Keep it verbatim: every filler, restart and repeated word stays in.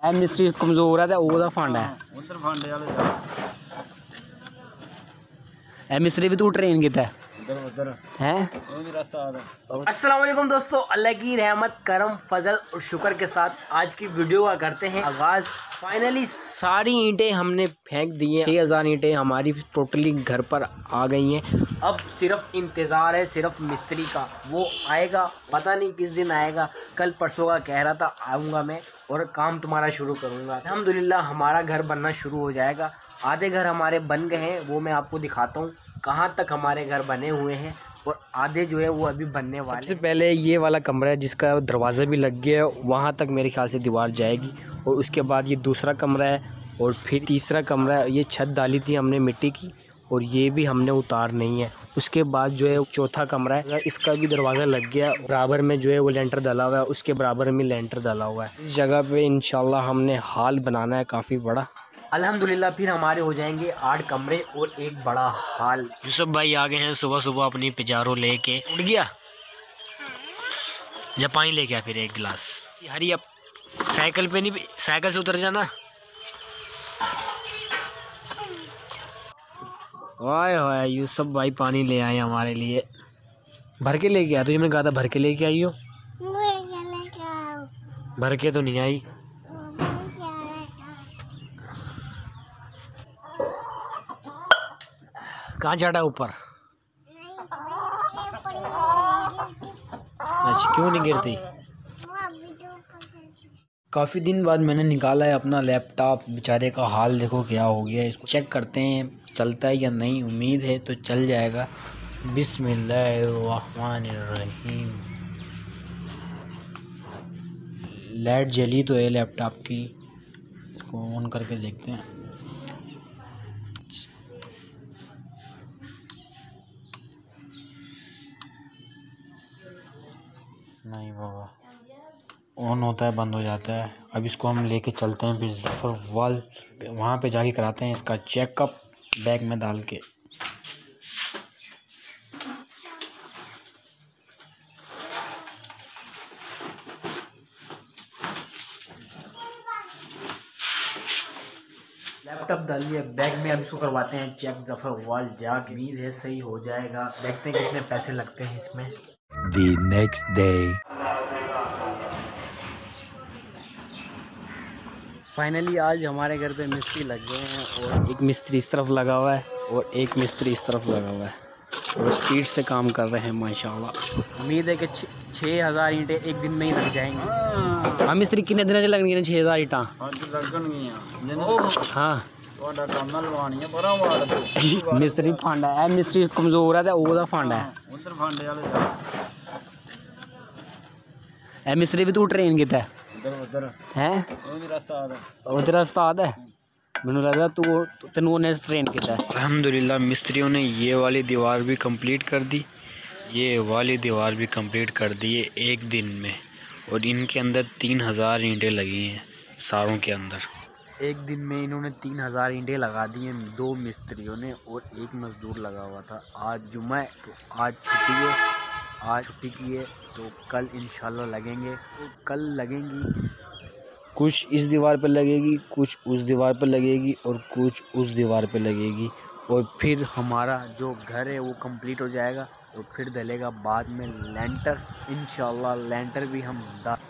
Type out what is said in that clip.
ए मिस्त्री कमजोर है तो ओदा फंड है उधर फंडे वाले जा ए मिस्त्री भी तू ट्रेन किता है उधर उधर हैं वो भी रास्ता आ रहा। अस्सलाम वालेकुम दोस्तों, अल्लाह की रहमत करम फजल और शुक्र के साथ आज की वीडियो का करते हैं आगाज़। फाइनली सारी ईंटें हमने फेंक दी हैं। छः हज़ार ईंटें हमारी टोटली घर पर आ गई हैं। अब सिर्फ इंतज़ार है सिर्फ मिस्त्री का, वो आएगा, पता नहीं किस दिन आएगा। कल परसों का कह रहा था आऊँगा मैं और काम तुम्हारा शुरू करूँगा। अल्हम्दुलिल्लाह हमारा घर बनना शुरू हो जाएगा। आधे घर हमारे बन गए हैं, वो मैं आपको दिखाता हूँ कहाँ तक हमारे घर बने हुए हैं और आधे जो है वो अभी बनने वाले। सबसे पहले ये वाला कमरा है जिसका दरवाज़ा भी लग गया है, वहाँ तक मेरे ख्याल से दीवार जाएगी। और उसके बाद ये दूसरा कमरा है और फिर तीसरा कमरा है। ये छत डाली थी हमने मिट्टी की और ये भी हमने उतार नहीं है। उसके बाद जो है चौथा कमरा है, इसका भी दरवाज़ा लग गया। बराबर में जो है वो लेंटर डाला हुआ है, उसके बराबर में लेंटर डाला हुआ है। इस जगह पे इंशाल्लाह हमने हॉल बनाना है काफ़ी बड़ा। अल्हम्दुलिल्लाह फिर हमारे हो जाएंगे आठ कमरे और एक बड़ा हॉल। यूसुफ भाई आ गए हैं सुबह सुबह अपनी पिजारो लेके। उठ गया जब पानी लेके आ फिर एक गिलास। हरी अब साइकिल पे नहीं, साइकिल से उतर जाना। वाह वाह यूसुफ भाई पानी ले आए हमारे लिए। भर के लेके आया, तुझे मैंने कहा था भर के लेके आई हो। भर के तो नहीं आई। कहाँ चढ़ा ऊपर? अच्छा क्यों नहीं गिरती? काफ़ी दिन बाद मैंने निकाला है अपना लैपटॉप। बेचारे का हाल देखो क्या हो गया है। इसको चेक करते हैं चलता है या नहीं। उम्मीद है तो चल जाएगा। बिस्मिल्लाहिर्रहमानिर्रहीम। लाइट जली तो है लैपटॉप की, इसको ऑन करके देखते हैं। नहीं बाबा, ऑन होता है बंद हो जाता है। अब इसको हम लेके चलते हैं फिर जफर वाल वहाँ पे जाके कराते हैं इसका चेकअप बैग में डाल के। लैपटॉप डाल दिया बैग में, अब इसको करवाते हैं चेक जफर वाल जाके। उम्मीद है सही हो जाएगा। देखते हैं कितने पैसे लगते हैं इसमें। The next day. फाइनली आज हमारे घर पे मिस्त्री लग गए हैं और एक मिस्त्री इस तरफ लगा हुआ है और एक मिस्त्री इस तरफ लगा हुआ है और स्पीड से काम कर रहे हैं माशाल्लाह। उम्मीद है कि छः हज़ार ईंटें एक दिन में ही लग जाएंगी। हाँ मिस्त्री कितने दिन से लगनी है छः हज़ार ईंटा? हाँ मिस्त्री फांडा है, मिस्त्री कमजोर है तो ओदा फांडा है। उधर फंडे वाले जा ए मिस्त्री भी तू ट्रेन किता है उधर उधर हैं वो भी रास्ता आ रहा। उधर उस्ताद है मैनू लगता तू तेन उन्हें ट्रेन किया है। अल्हम्दुलिल्लाह मिस्त्रियों ने ये वाली दीवार भी कंप्लीट कर दी, ये वाली दीवार भी कंप्लीट कर दी है एक दिन में। और इनके अंदर तीन हज़ार ईंटें लगी हैं सारों के अंदर। एक दिन में इन्होंने तीन हज़ार ईंटें लगा दी हैं दो मिस्त्रियों ने और एक मज़दूर लगा हुआ था। आज जुम्मा है तो आज छुट्टी है, आज छुट्टी की है तो कल इंशाल्लाह लगेंगे। तो कल लगेंगी, कुछ इस दीवार पर लगेगी, कुछ उस दीवार पर लगेगी और कुछ उस दीवार पर लगेगी। और फिर हमारा जो घर है वो कंप्लीट हो जाएगा और फिर डलेगा बाद में लेंटर। इंशाल्लाह लेंटर भी हम